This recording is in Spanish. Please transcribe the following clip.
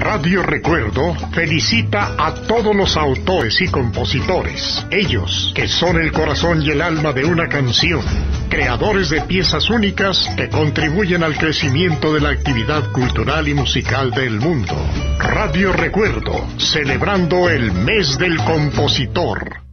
Radio Recuerdo felicita a todos los autores y compositores, ellos que son el corazón y el alma de una canción, creadores de piezas únicas que contribuyen al crecimiento de la actividad cultural y musical del mundo. Radio Recuerdo, celebrando el mes del compositor.